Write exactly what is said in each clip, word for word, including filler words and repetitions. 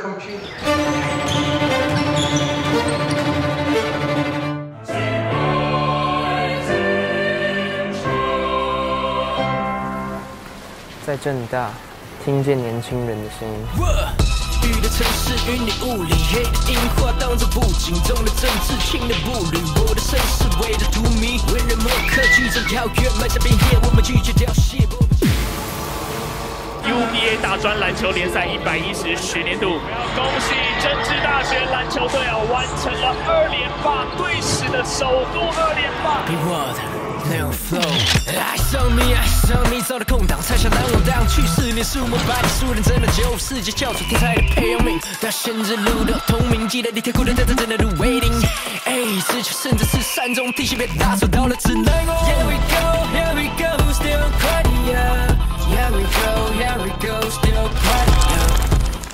computer. 在政大，听见年轻人的声音。 雨的城市与你物理，黑的樱花当作布景，中的政治，轻的步履。我的身世为了荼蘼，为人墨客矩阵跳跃，迈向边界，我们拒绝凋谢。 U B A 大专篮球联赛一百一十学年度，恭喜政治大学篮球队啊，完成了二连霸，队史的首度二连霸。 Be what? Never flow。爱上你，爱上你，找到空档，才想让我当去四年数目百数人真的就世界教主天才的培养皿，大限制路的同名，记得你贴裤的在真的路 waiting。哎，只求甚至是山中地形被打走到了只能哦。Here we go, here we go, still crying. Here we go, here we go, still crying.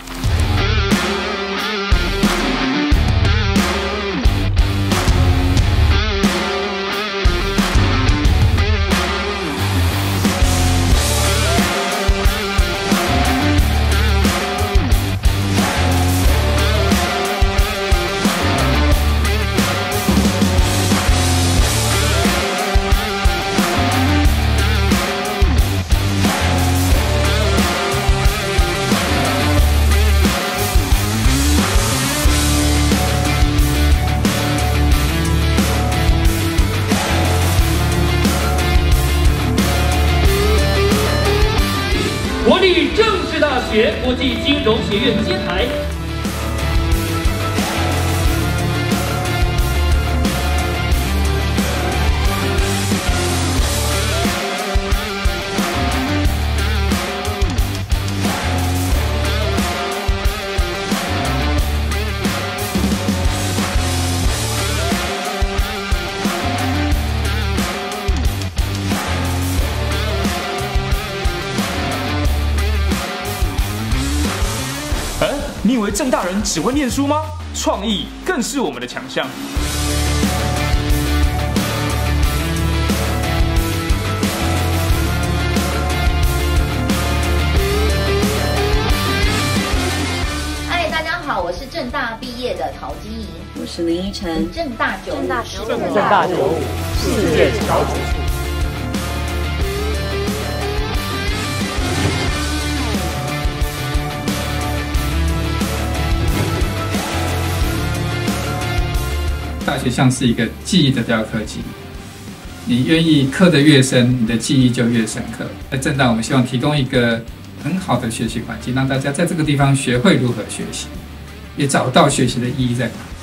国立政治大学国际金融学院揭台。 你以为政大人只会念书吗？创意更是我们的强项。 嗨，大家好，我是政大毕业的陶晶莹， 我是林依晨， 政大九五， 政大九五，世界翘楚。 大学像是一个记忆的雕刻机，你愿意刻得越深，你的记忆就越深刻。在政大，我们希望提供一个很好的学习环境，让大家在这个地方学会如何学习，也找到学习的意义在哪。